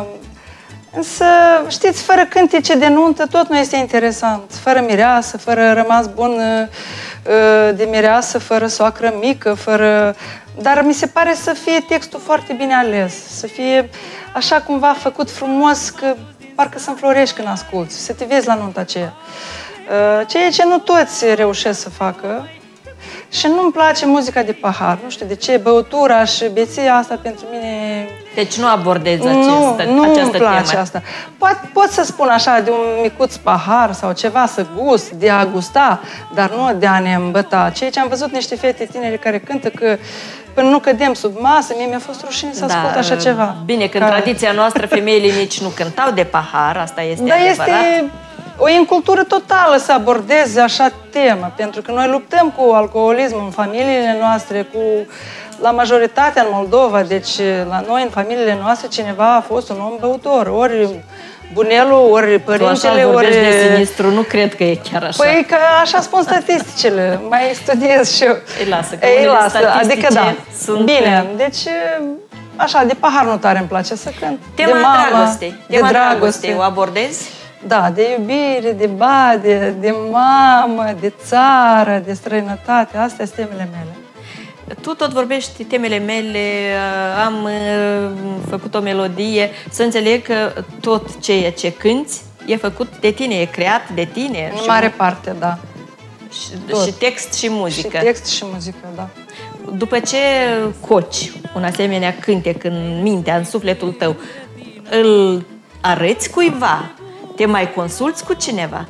Însă, știți, fără cântece de nuntă tot nu este interesant. Fără mireasă, fără rămas bun de mireasă, fără soacră mică, fără... Dar mi se pare să fie textul foarte bine ales, să fie așa cumva făcut frumos, că parcă să înflorești când asculți, să te vezi la nunta aceea. Ceea ce nu toți reușesc să facă. Și nu-mi place muzica de pahar, nu știu de ce, băutura și beția asta pentru mine... Deci nu abordezi această place temă. Asta. Pot să spun așa, de un micuț pahar sau ceva să gust, de a gusta, dar nu de a ne îmbăta. Ceea ce am văzut niște fete tinere care cântă că până nu cădem sub masă, mie mi-a fost rușine să ascult așa ceva. Bine, că în tradiția noastră femeile nici nu cântau de pahar, asta este adevărat. Este o incultură totală să abordeze așa temă, pentru că noi luptăm cu alcoolismul în familiile noastre, la majoritatea în Moldova, deci la noi în familiile noastre cineva a fost un om băutor, ori bunelul, ori părintele, ori... de sinistru, nu cred că e chiar așa. Păi că așa spun statisticile, mai studiez și eu. Îi lasă, adică da, sunt... Bine, deci așa, de pahar nu tare îmi place să cânt. Tema dragostei, tema dragostei, o abordezi? Da, de iubire, de bade, de mamă, de țară, de străinătate, astea sunt temele mele. Tu tot vorbești temele mele, am făcut o melodie, să înțeleg că tot ceea ce cânti e făcut de tine, e creat de tine. În mare parte, da. Și text și muzică. Și text și muzică, da. După ce coci un asemenea cântec în mintea, în sufletul tău, îl arăți cuiva? Te mai consulți cu cineva?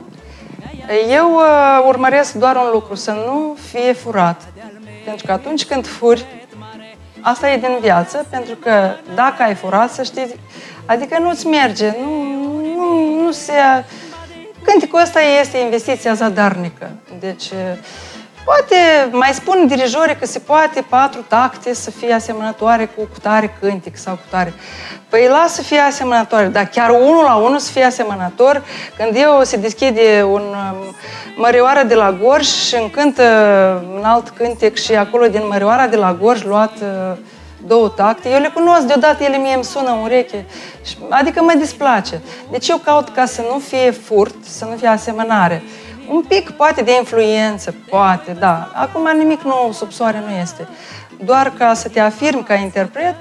Eu urmăresc doar un lucru, să nu fie furat. Pentru că atunci când furi, asta e din viață, pentru că dacă ai furat, să știi, adică nu-ți merge, nu se... Cântecul ăsta este investiția zadarnică. Deci, poate, mai spun dirijorii că se poate 4 tacte să fie asemănătoare cu cutare cântec sau cutare. Păi lasă să fie asemănătoare, dar chiar 1 la 1 să fie asemănător. Când eu se deschide un Mărioară de la Gorj și îmi cântă un alt cântec și acolo din Mărioara de la Gorj luat 2 tacte, eu le cunosc, deodată ele mie îmi sună în ureche, adică mă displace. Deci eu caut ca să nu fie furt, să nu fie asemănare. Un pic, poate, de influență, poate, da. Acum nimic nou sub soare nu este. Doar ca să te afirmi ca interpret,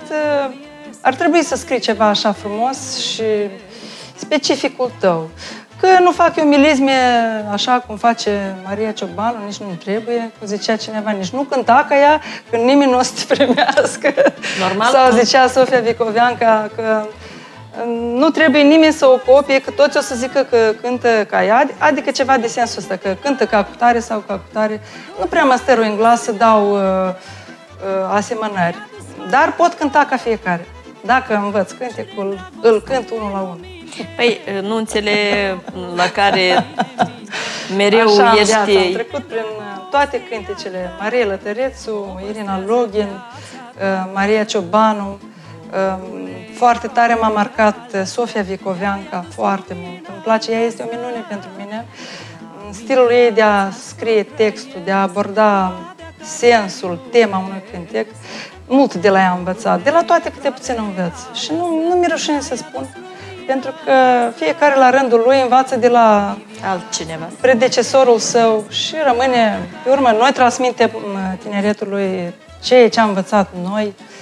ar trebui să scrii ceva așa frumos și specificul tău. Că nu fac eu milisme așa cum face Maria Ciobanu, nici nu-mi trebuie, cum zicea cineva, nici nu cânta ca ea, că nimeni nu o să te primească. Normal. Sau zicea Sofia Vicoveanca că nu trebuie nimeni să o copie, că toți o să zică că cântă ca ea, adică ceva de sensul ăsta, că cântă ca cutare sau ca cutare. Nu prea mă stărui în glas să dau asemănări, dar pot cânta ca fiecare. Dacă învăț cântecul, îl cânt 1 la 1. Păi, nunțele la care mereu așa, ești... Am trecut prin toate cântecele. Maria Lătărețu, Irina Login, Maria Ciobanu. Foarte tare m-a marcat Sofia Vicoveanca, foarte mult. Îmi place, ea este o minune pentru mine. Stilul ei de a scrie textul, de a aborda sensul, tema unui cântec, mult de la ea am învățat. De la toate câte puțin învăț. Și nu mi-e rușine să spun, pentru că fiecare la rândul lui învață de la altcineva, predecesorul său și rămâne, pe urmă, noi transmitem tineretului ceea ce am învățat noi.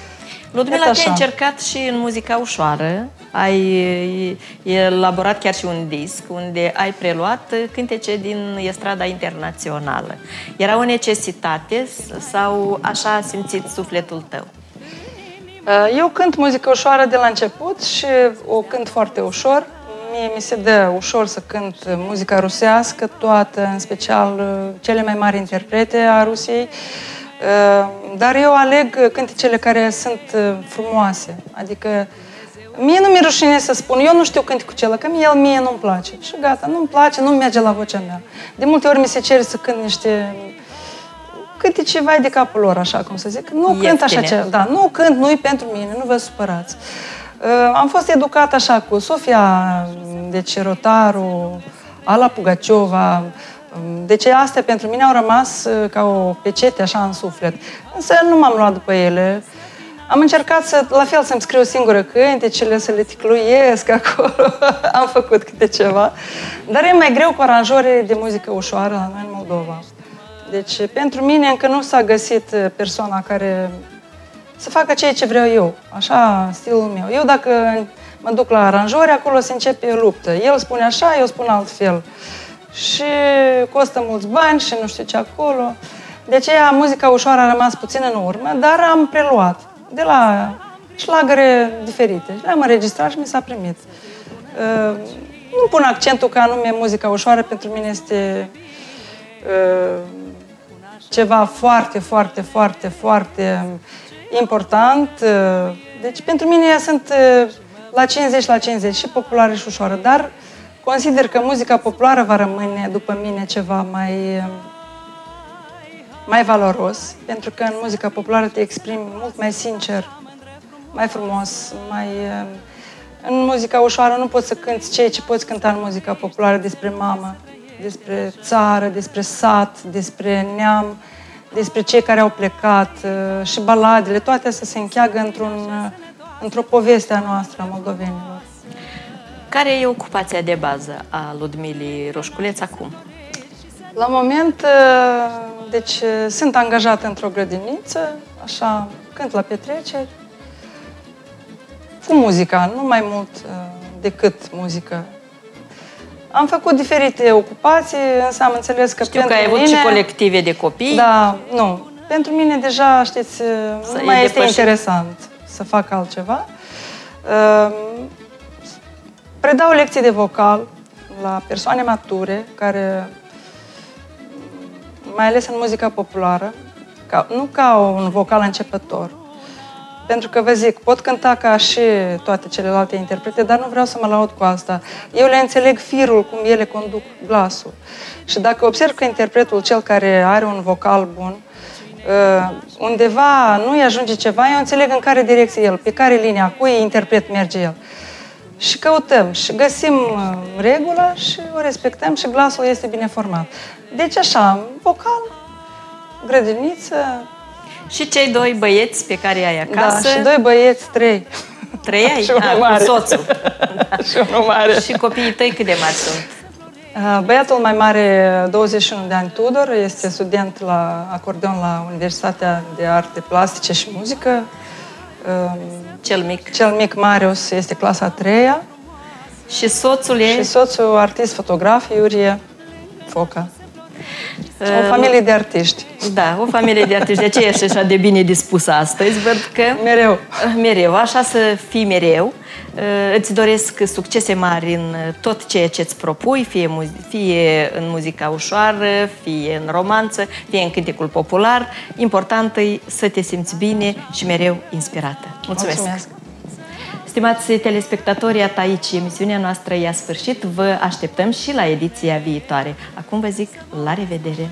Ludmila, te-ai încercat și în muzica ușoară, ai elaborat chiar și un disc unde ai preluat cântece din estrada internațională. Era o necesitate sau așa a simțit sufletul tău? Eu cânt muzică ușoară de la început și o cânt foarte ușor. Mie mi se dă ușor să cânt muzica rusească, toată, în special cele mai mari interprete a Rusiei. Dar eu aleg cântecele care sunt frumoase. Adică mie nu mi-e rușine să spun, eu nu știu cântecul acela, că mie nu-mi place. Și gata, nu-mi place, nu merge la vocea mea. De multe ori mi se cere să cânt niște cântece vai de capul lor, așa cum să zic. Nu cânt așa ceva. Da, nu cânt, nu-i pentru mine, nu vă supărați. Am fost educat așa cu Sofia, deci Rotaru, Ala Pugaciova. Deci astea pentru mine au rămas ca o pecete așa în suflet. Însă nu m-am luat după ele. Am încercat la fel să-mi scriu singură cântecele, să le ticluiesc acolo. Am făcut câte ceva. Dar e mai greu cu aranjări de muzică ușoară la noi în Moldova. Deci pentru mine încă nu s-a găsit persoana care să facă ceea ce vreau eu. Așa, stilul meu. Eu dacă mă duc la aranjări, acolo se începe luptă. El spune așa, eu spun altfel. Și costă mulți bani și nu știu ce acolo. De aceea muzica ușoară a rămas puțin în urmă, dar am preluat de la șlagăre diferite. Le-am înregistrat și mi s-a primit. Nu pun accentul că anume muzica ușoară pentru mine este ceva foarte, foarte, foarte, foarte important. Deci pentru mine sunt la 50 la 50, și populară și ușoară, dar consider că muzica populară va rămâne, după mine, ceva mai valoros, pentru că în muzica populară te exprimi mult mai sincer, mai frumos, În muzica ușoară nu poți să cânti ceea ce poți cânta în muzica populară despre mamă, despre țară, despre sat, despre neam, despre cei care au plecat și baladele, toate astea se încheagă într-o poveste a noastră, a moldovenilor. Care e ocupația de bază a Ludmilei Roșculeț acum? La moment, deci, sunt angajată într-o grădiniță, așa, cânt la petreceri, cu muzica, nu mai mult decât muzică. Am făcut diferite ocupații, însă am înțeles că știu că ai avut și colective de copii. Da, nu. Pentru mine deja, știți, nu mai este interesant să fac altceva. Predau lecții de vocal la persoane mature, care, mai ales în muzica populară, nu ca un vocal începător. Pentru că, vă zic, pot cânta ca și toate celelalte interprete, dar nu vreau să mă laud cu asta. Eu le înțeleg firul, cum ele conduc glasul. Și dacă observ că interpretul, cel care are un vocal bun, undeva nu-i ajunge ceva, eu înțeleg în care direcție el, pe care linie, a cui interpret merge el. Și căutăm și găsim regula și o respectăm și glasul este bine format. Deci așa, vocal, grădiniță. Și cei doi băieți pe care ai acasă? Da, și doi băieți, 3. 3 ai? Și unul mare. Cu soțul. Da. Și unul mare. Și copiii tăi cât de mari sunt? Băiatul mai mare, 21 de ani, Tudor, este student la acordeon la Universitatea de Arte Plastice și Muzică. Cel mic? Cel mic, Marius, este clasa 3-a. Și soțul e? Și soțul, artist, fotograf, Iurie Foca. O familie de artiști. Da, o familie de artiști. De aceea ești așa de bine dispusă astăzi. Văd că... Mereu. Mereu, așa să fii mereu. Îți doresc succese mari în tot ceea ce îți propui, fie în muzica ușoară, fie în romanță, fie în cântecul popular. Important e să te simți bine și mereu inspirată. Mulțumesc! Mulțumesc. Stimați telespectatori, iată aici emisiunea noastră i-a sfârșit. Vă așteptăm și la ediția viitoare. Acum vă zic la revedere!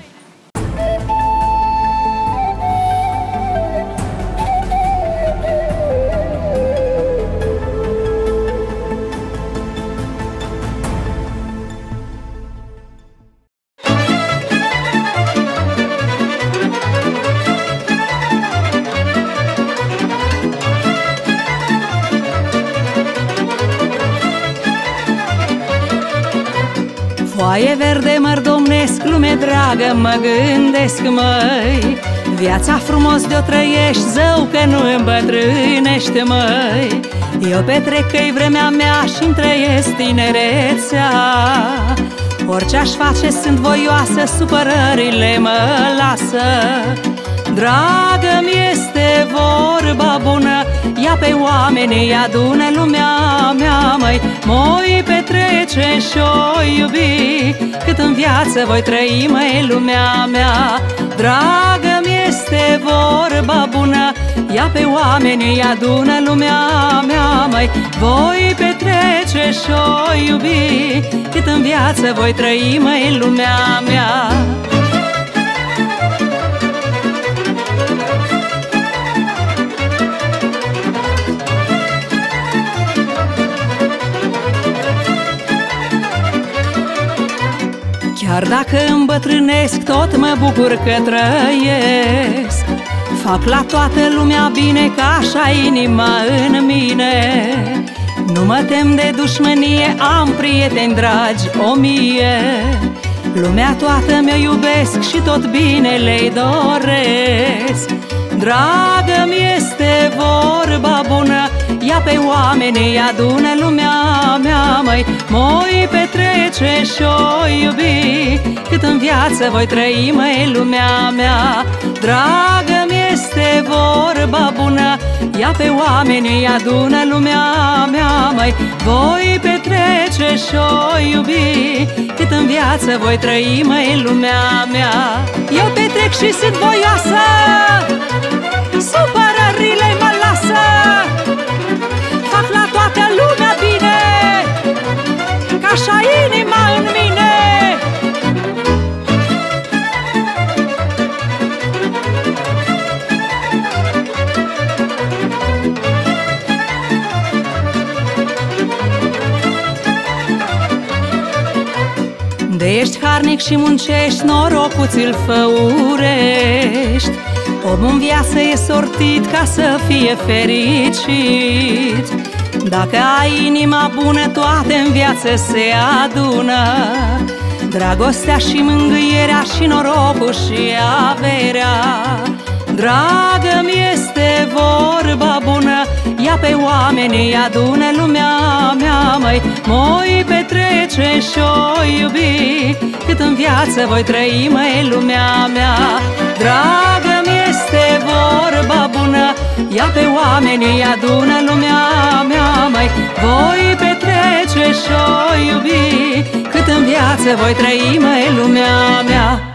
Foaie verde măr domnesc, lume dragă, mă gândesc, măi, Viața frumos de-o trăiești, zău că nu îmbătrânește, măi. Eu petrec că-i vremea mea și-mi trăiesc tinerețea. Orice-aș face sunt voioasă, supărările mă lasă. Dragă-mi este vorba bună, ia pe oameni, adună lumea mea, măi. M-oi petrece și-o iubi, cât în viață voi trăi, măi, lumea mea. Dragă-mi este vorba bună, ia pe oameni, adună lumea mea, măi. Voi petrece și-o iubi, cât în viață voi trăi, măi, lumea mea. Chiar dacă îmbătrânesc, tot mă bucur că trăiesc. Fac la toată lumea bine, ca așa inima în mine. Nu mă tem de dușmănie, am prieteni dragi 1000. Lumea toată mi-o iubesc și tot binele-i doresc. Dragă-mi este vorba bună, ia pe oameni, adună lumea mea, măi. M-oi petrece și-o iubi, cât în viață voi trăi, măi, lumea mea. Dragă-mi este vorba bună, ia pe oameni, adună lumea mea, măi. Voi petrece și-o iubi, cât în viață voi trăi, măi, lumea mea. Eu petrec și sunt voioasă, supărările mă lasă. Fac la toată lumea bine, ca așa inima în mine. De ești harnic și muncești, norocul ți-l făurești. Omul în viață e sortit ca să fie fericit. Dacă ai inima bună, toate în viață se adună. Dragostea și mângâierea și norocul și averea. Dragă-mi este vorba bună, ia pe oameni, adună lumea mea, măi. M-oi petrece și-o iubi, cât în viață voi trăi, măi, lumea mea. Dragă-mi este vorba bună, ia pe oameni, adună lumea mea, măi. Voi petrece și-o iubi, cât în viață voi trăi, măi, lumea mea.